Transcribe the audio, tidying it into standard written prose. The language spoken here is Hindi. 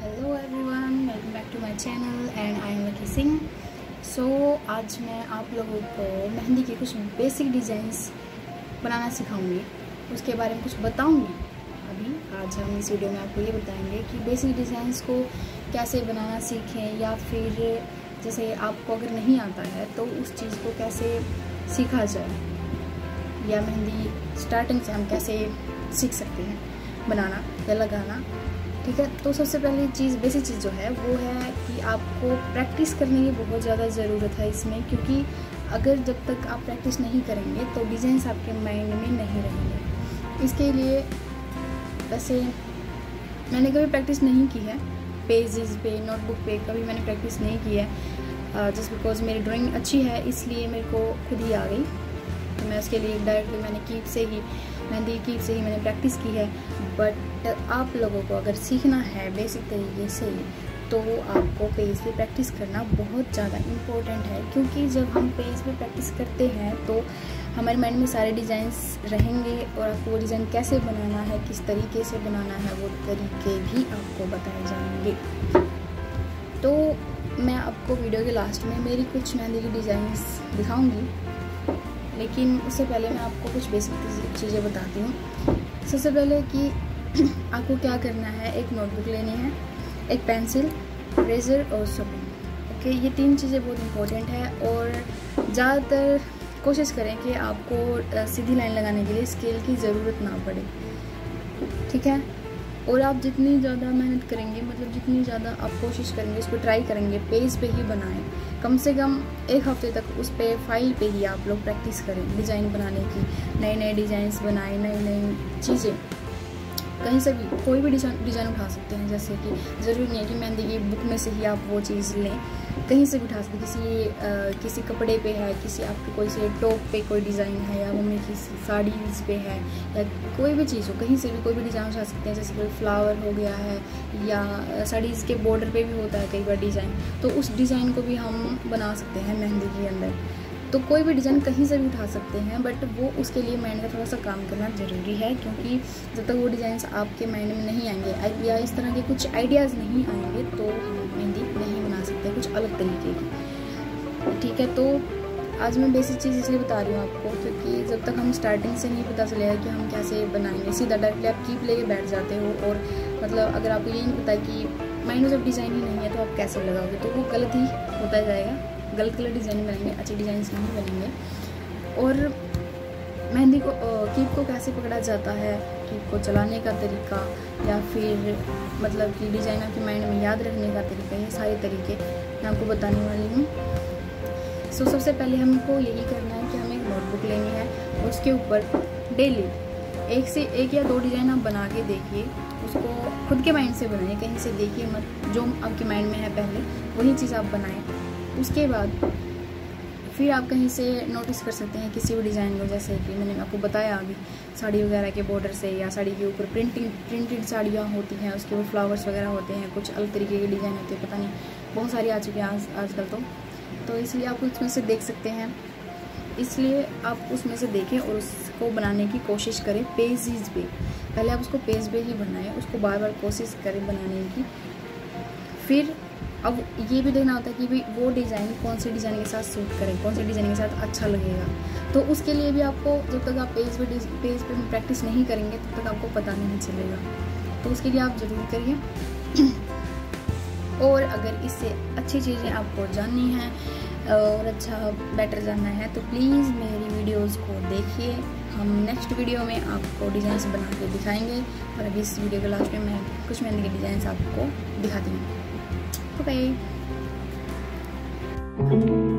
Hello everyone, welcome back to my channel and I am Lucky Singh. So आज मैं आप लोगों को मेहंदी के कुछ बेसिक डिज़ाइंस बनाना सिखाऊंगी, उसके बारे में कुछ बताऊंगी। अभी आज हम इस वीडियो में आपको ये बताएंगे कि बेसिक डिज़ाइंस को कैसे बनाना सीखें, या फिर जैसे आपको अगर नहीं आता है तो उस चीज़ को कैसे सीखा जाए, या मेहंदी स्टार्टिंग से हम कैसे सीख सकते हैं बनाना या लगाना। ठीक है, तो सबसे पहली चीज़, बेसिक चीज़ जो है वो है कि आपको प्रैक्टिस करने की बहुत ज़्यादा ज़रूरत है इसमें, क्योंकि अगर जब तक आप प्रैक्टिस नहीं करेंगे तो डिज़ाइंस आपके माइंड में नहीं रहेंगे। इसके लिए वैसे मैंने कभी प्रैक्टिस नहीं की है, पेजेस पे, नोटबुक पे कभी मैंने प्रैक्टिस नहीं की है, जस्ट बिकॉज मेरी ड्राइंग अच्छी है इसलिए मेरे को खुद ही आ गई। तो मैं उसके लिए डायरेक्टली मैंने मेहंदी कीप से ही मैंने प्रैक्टिस की है। बट आप लोगों को अगर सीखना है बेसिक तरीके से तो आपको पेज पे प्रैक्टिस करना बहुत ज़्यादा इम्पोर्टेंट है, क्योंकि जब हम पेज पे प्रैक्टिस करते हैं तो हमारे माइंड में सारे डिज़ाइंस रहेंगे और आपको वो डिज़ाइन कैसे बनाना है, किस तरीके से बनाना है, वो तरीके भी आपको बताए जाएंगे। तो मैं आपको वीडियो के लास्ट में मेरी कुछ मेहंदी की डिज़ाइंस दिखाऊंगी, लेकिन उससे पहले मैं आपको कुछ बेसिक चीज़ें बताती हूँ। सबसे पहले कि आपको क्या करना है, एक नोटबुक लेनी है, एक पेंसिल, रेज़र और शॉर्पनर। ओके, ये तीन चीज़ें बहुत इंपॉर्टेंट है। और ज़्यादातर कोशिश करें कि आपको सीधी लाइन लगाने के लिए स्केल की ज़रूरत ना पड़े। ठीक है, और आप जितनी ज़्यादा मेहनत करेंगे, मतलब जितनी ज़्यादा आप कोशिश करेंगे, उसको ट्राई करेंगे, पेज पे ही बनाएं। कम से कम एक हफ्ते तक उस पे फाइल पे ही आप लोग प्रैक्टिस करें डिज़ाइन बनाने की, नए नए डिज़ाइंस बनाएं, नई नई चीज़ें। कहीं से भी कोई भी डिज़ाइन उठा सकते हैं, जैसे कि ज़रूरी नहीं है कि मेहंदी की बुक में से ही आप वो चीज़ लें, कहीं से भी उठा सकते हैं। किसी कपड़े पे है, किसी आपके कोई से टॉप पे कोई डिज़ाइन है, या मम्मी की साड़ीज़ पे है, या कोई भी चीज़ हो, कहीं से भी कोई भी डिज़ाइन उठा सकते हैं। जैसे कोई फ्लावर हो गया है, या साड़ीज़ के बॉर्डर पे भी होता है कई बार डिज़ाइन, तो उस डिज़ाइन को भी हम बना सकते हैं मेहंदी के अंदर। तो कोई भी डिज़ाइन कहीं से भी उठा सकते हैं, बट वो उसके लिए माइंड का थोड़ा सा काम करना ज़रूरी है, क्योंकि जब तक वो डिज़ाइंस आपके माइंड में नहीं आएंगे या इस तरह के कुछ आइडियाज़ नहीं आएंगे तो हम मेहंदी नहीं बना सकते कुछ अलग तरीके की। ठीक है, तो आज मैं बेसिक चीज़ इसलिए बता रही हूँ आपको, क्योंकि जब तक हम स्टार्टिंग से नहीं पता चलेगा कि हम कैसे बनाएंगे, सीधा डायरेक्टली आप कीप लेके बैठ जाते हो, और मतलब अगर आपको यही नहीं पता कि माइंड में जब डिज़ाइन ही नहीं है तो आप कैसे लगाओगे, तो वो गलत ही होता जाएगा, गलत डिज़ाइन बनेंगे, अच्छे डिज़ाइन नहीं बनेंगे। और मेहंदी को कीप को कैसे पकड़ा जाता है, कीप को चलाने का तरीका, या फिर मतलब कि डिज़ाइन आपके माइंड में याद रखने का तरीका, ये सारे तरीके मैं आपको बताने वाली हूँ। सो सबसे पहले हमको यही करना है कि हमें एक नोटबुक लेनी है, उसके ऊपर डेली एक से एक या दो डिज़ाइन आप बना के देखिए, उसको खुद के माइंड से बनाइए, कहीं से देखिए मत, जो आपके माइंड में है पहले वही चीज़ आप बनाएं। उसके बाद फिर आप कहीं से नोटिस कर सकते हैं किसी भी डिज़ाइन को, जैसे कि मैंने आपको बताया अभी, साड़ी वगैरह के बॉर्डर से, या साड़ी के ऊपर प्रिंटेड साड़ियाँ होती हैं, उसके ऊपर फ्लावर्स वगैरह होते हैं, कुछ अलग तरीके के डिज़ाइन होते हैं, पता नहीं बहुत सारी आ चुकी हैं आजकल तो इसलिए आप उसमें से देख सकते हैं। इसलिए आप उसमें से देखें और उसको बनाने की कोशिश करें पेजेस पे। पहले आप उसको पेज पे ही बनाएं, उसको बार बार कोशिश करें बनाने की। फिर अब ये भी देखना होता है कि भाई वो डिज़ाइन कौन से डिज़ाइन के साथ सूट करे, कौन से डिज़ाइन के साथ अच्छा लगेगा। तो उसके लिए भी आपको, जब तक आप पेज पे प्रैक्टिस नहीं करेंगे तब तक आपको पता नहीं चलेगा, तो उसके लिए आप ज़रूर करिए। और अगर इससे अच्छी चीज़ें आपको जाननी हैं और अच्छा बेटर जानना है तो प्लीज़ मेरी वीडियोस को देखिए। हम नेक्स्ट वीडियो में आपको डिज़ाइंस बना के दिखाएंगे, और अभी इस वीडियो के लास्ट में मैं कुछ मेहंदी के डिज़ाइंस आपको दिखाती हूँ। ओके।